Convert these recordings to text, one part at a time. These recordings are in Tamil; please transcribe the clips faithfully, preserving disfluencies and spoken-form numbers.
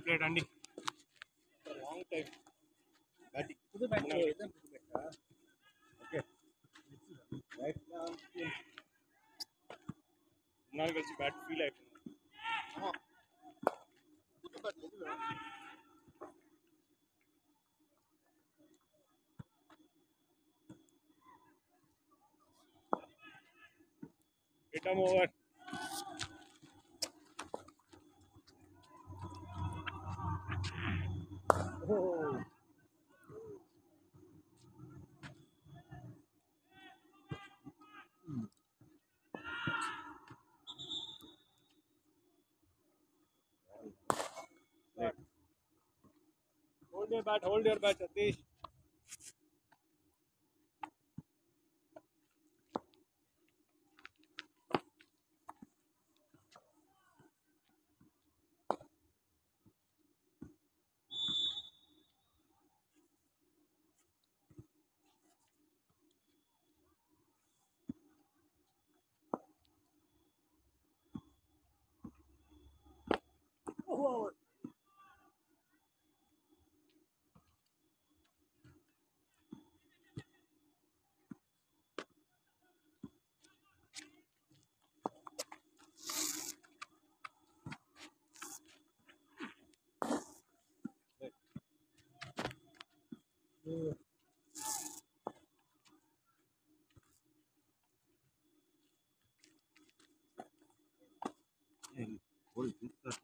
played Andy. For a long time. Batting. Pudu bat. Idam pudu bat. Okay. Right now. Now it's bat feel like. Ah. Pudu bat. Hit him over. Oh. Right. Hold your bat, hold your bat, Satish. Oh. Oh. Hey, what is this? Sir?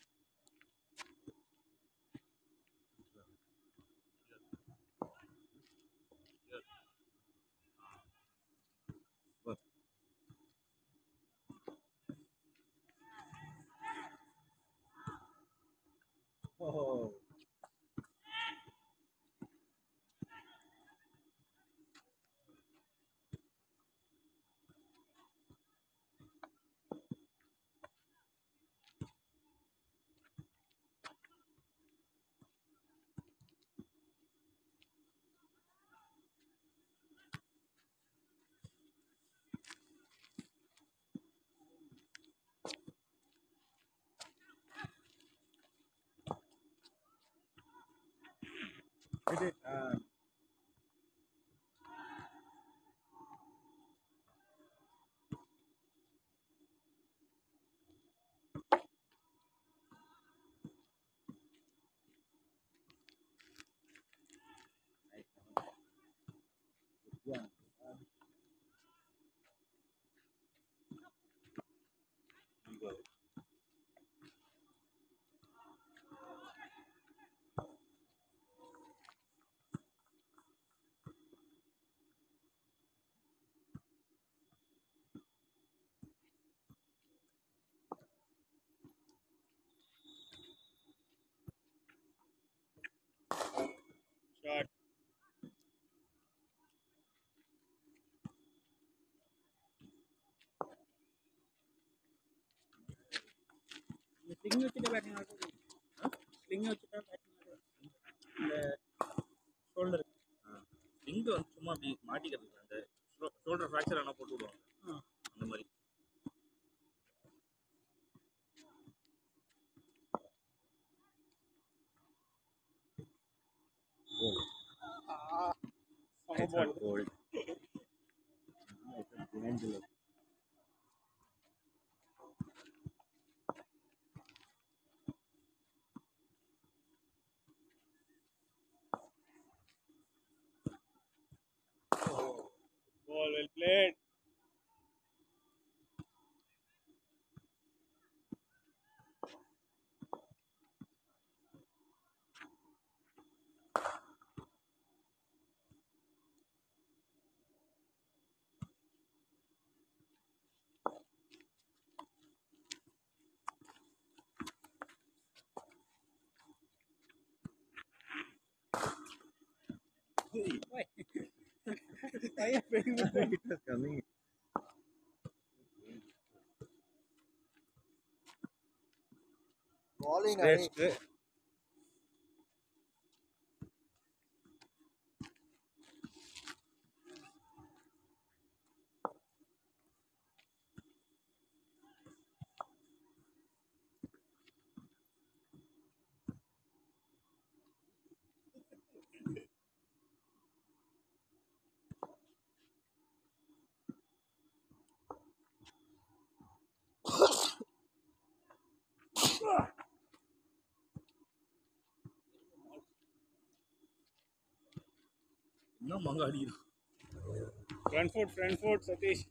What? Oh. Hit it. Uh, yeah. Go. Shot. Sling வச்சுட்டு பேட்டிங் ஆடுறது ஸ்லிங் வச்சுட்டா பேட்டிங் ஆடுறது இந்த ஷோல்டர் ஸ்லிங் வந்து சும்மா அப்படி மாட்டிக்கிறது அந்த ஷோல்டர் ஃப்ராக்சர் ஆனால் போட்டு விடுவாங்க அந்த மாதிரி. Goal. Ah, It's not gold. It's a behind the leg. ball well played. Why? I am very much like it was coming. Bowling. Great, great. என்ன மங்க அடிக்கிறான். Front foot, front foot, Satish.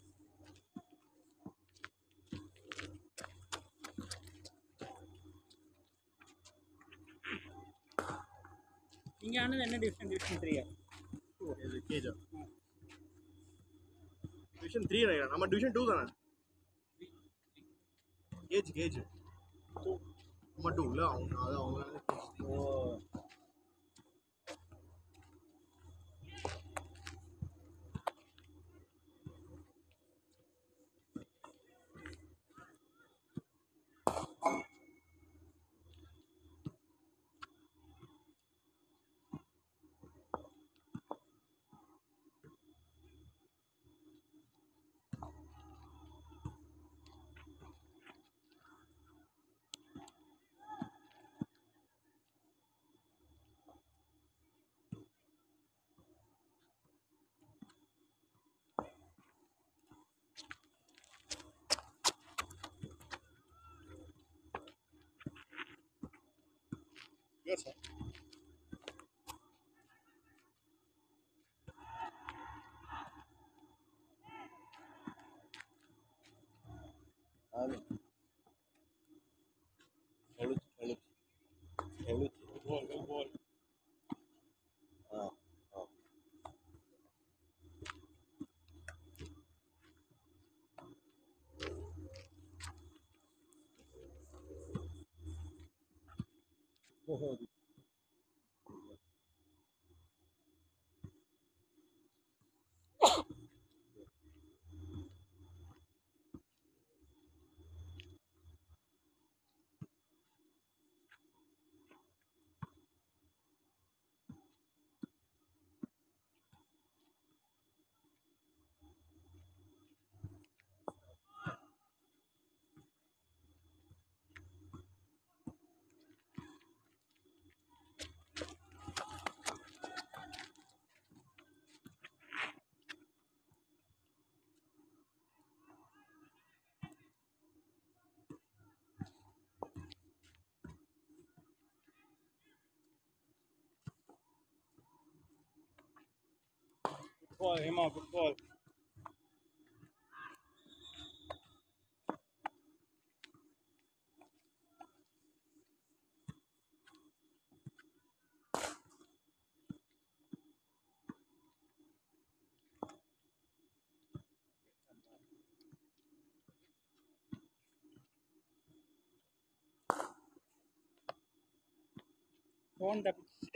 நீங்க ஆனது என்ன டிவிஷன்? டிவிஷன் த்ரீயா? இது கேஜா. டிவிஷன் த்ரீ நினைக்கிறேன். நம்ம டிவிஷன் டூ தானே. கேஜ் கேஜ் நம்ம டூ இல்லை அவங்க அது அவங்க. Oh Yes, sir. Eluci, eluci. Eluci. Good ball, good ball. Ah, ah. Oh, Good ball, Hema, good ball. Phone தப்பிச்சு.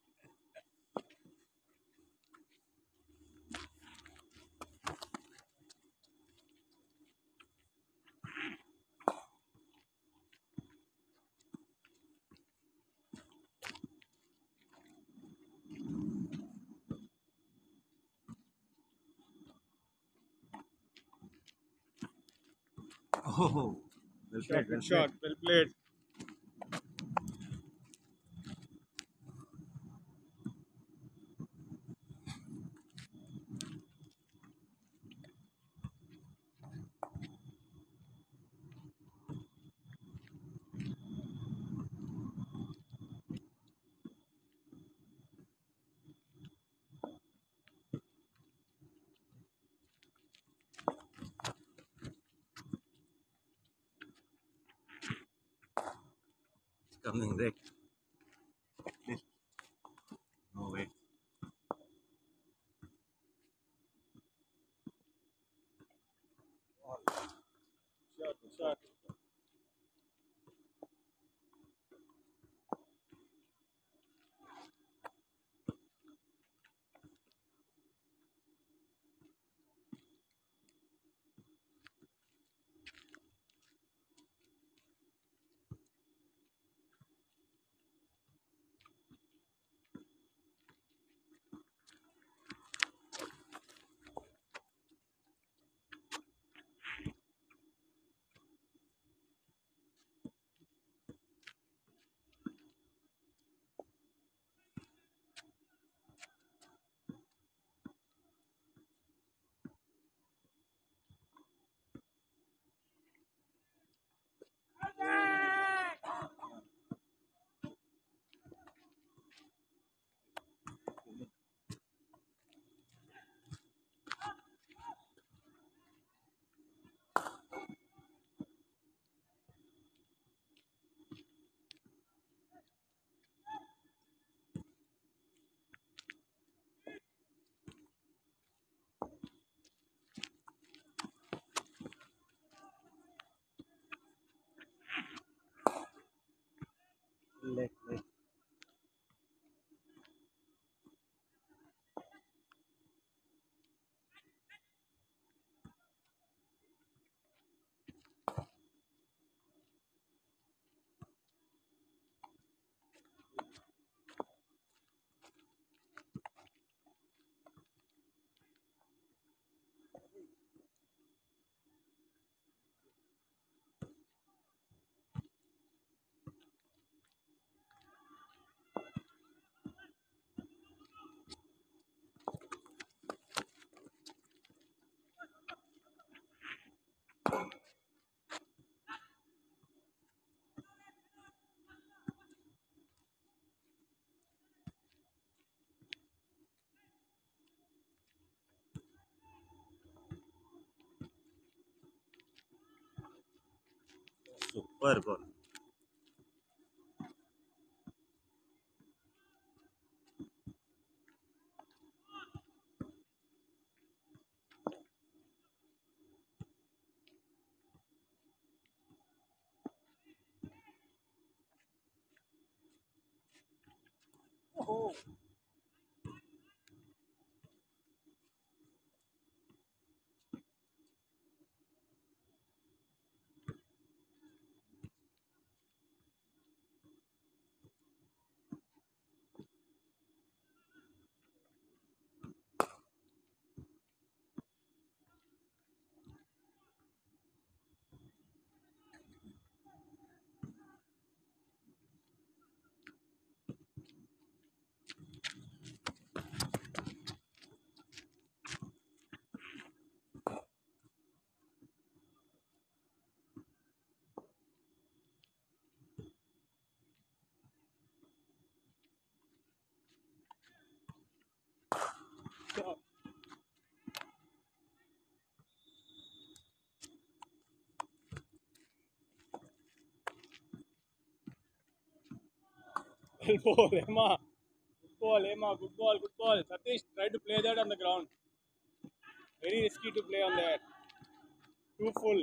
oh. Well Shot, played, well good played. shot, well played. It's coming, Rick. Please. No, wait. Shot, good shot. Super goal. Oh. Stop. Good ball, Emma. Good ball, Emma. Good ball, good ball. Satish, try to play that on the ground. Very risky to play on that. Too full.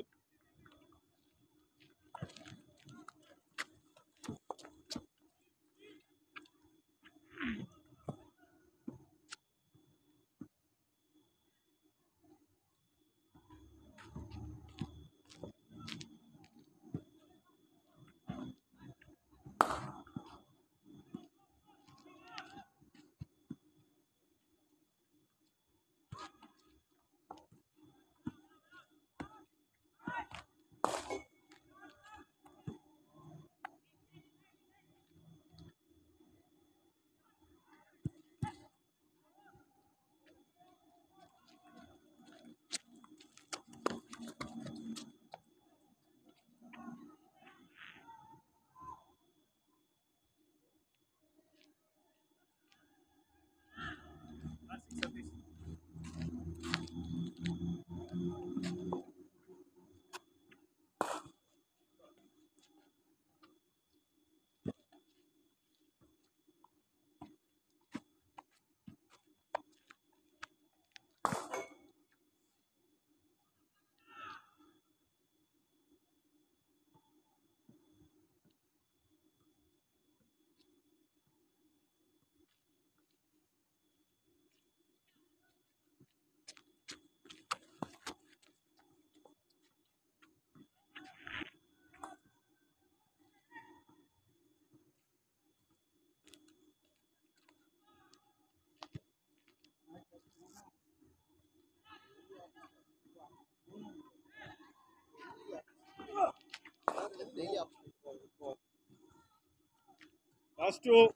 Last two.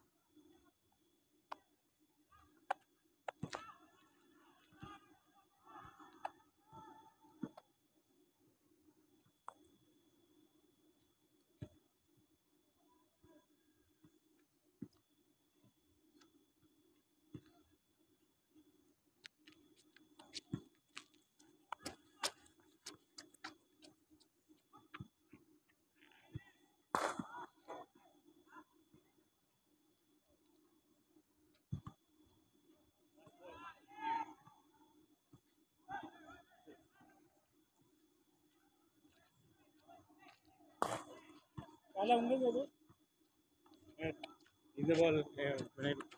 Kala ungal itu. Ini ball.